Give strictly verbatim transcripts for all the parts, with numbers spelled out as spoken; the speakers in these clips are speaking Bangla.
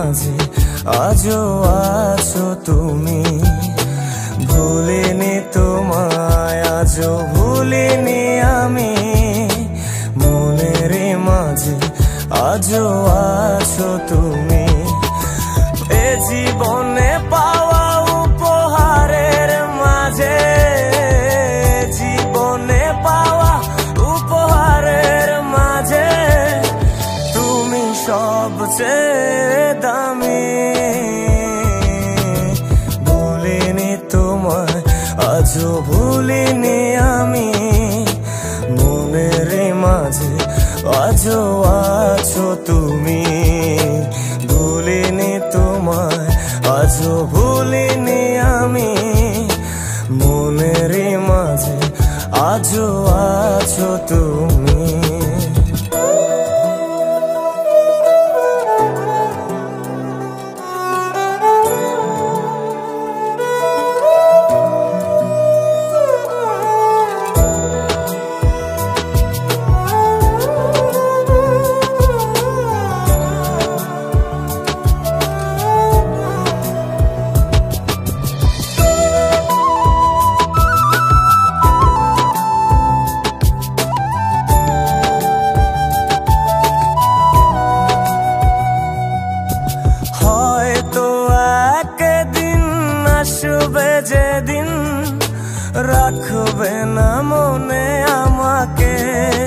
মাঝে আজও আছো তুমি। ভুলিনি তোমায়, আজও ভুলিনি আমি, মনের মাঝে আজও আছো তুমি। এ জীবনে পাওয়া উপহারের মাঝে, জীবনে পাওয়া উপহারের মাঝে তুমি সবচেয়ে দামি। ভুলিনি তোমায়, আজও ভুলিনি আমি, মনের মাঝে আজও আছো তুমি। ভুলিনি তোমায়, আজও ভুলিনি আমি, মনের মাঝে আজও আছো তুমি। আসবে যেদিন রাখবে না মনে আমাকে,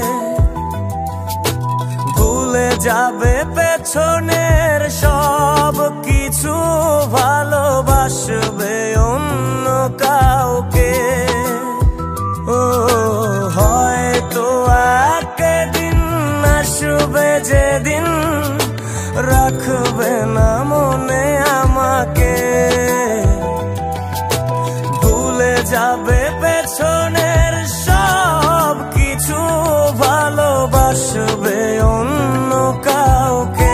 ভুলে যাবে পেছনের সব কিছু, ভালোবাসবে অন্য কাউকে। ও হয়তো একদিন আসবে যেদিন রাখবে না মনে আমাকে, যাবে পেছনের সব কিছু, ভালোবাসবে অন্য কাউকে।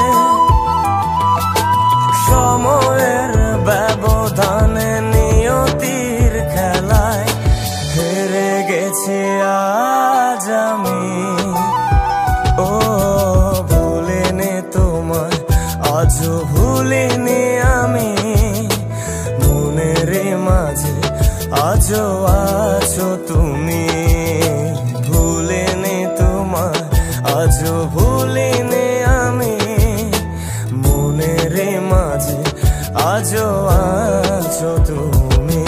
সময়ের ব্যবধানে নিয়তির খেলায় হেরে গেছি আজ আমি। ও ভুলিনি তোমায়, আজও ভুলিনি আমি, মনের মাঝে আজও আছো তুমি। ভুলিনি তোমায়, আজও ভুলিনি আমি, মনের মাঝে আজও আছো তুমি।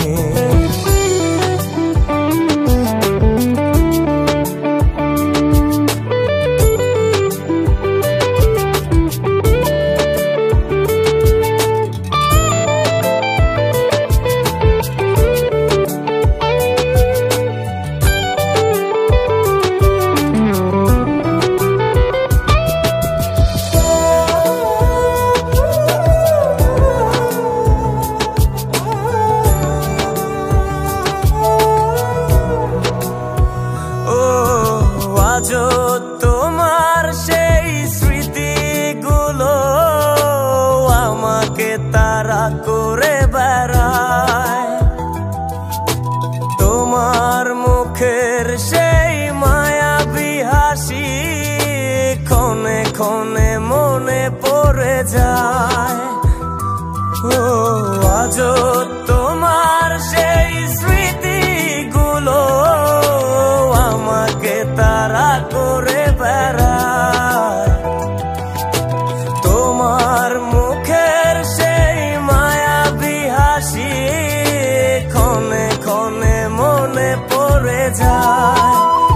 আজও তোমার সেই স্মৃতিগুলো আমাকে তাড়া করে বেড়ায়, তোমার মুখের সেই মায়াবী হাসি ক্ষণে ক্ষণে মনে পড়ে যায়। ও আজও তোমার সেই স্মৃতিগুলো আমাকে তাড়া করে বেড়ায়, তোমার মুখের সেই মায়াবী হাসি ক্ষণে ক্ষণে মনে পড়ে যায়।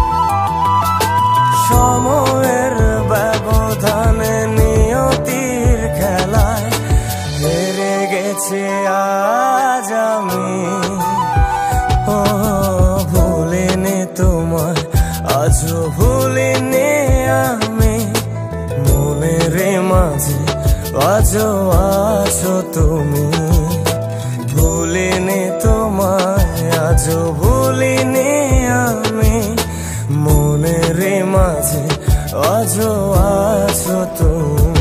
সময়ের ব্যবধানে নিয়তির খেলায় হেরে গেছি আজ আমি। ও ভুলিনি তোমায়, আজও ভুলিনি আমি, মনের মাঝে আজও আছো তুমি। ভুলিনি তোমায়, আজও ভুলিনি আমি, মনের মাঝে আজও আছো তুমি।